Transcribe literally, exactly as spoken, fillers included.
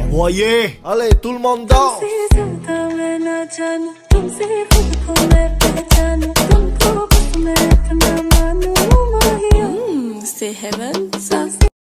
Oye, allez, tout le monde danse. C'est heaven, ça.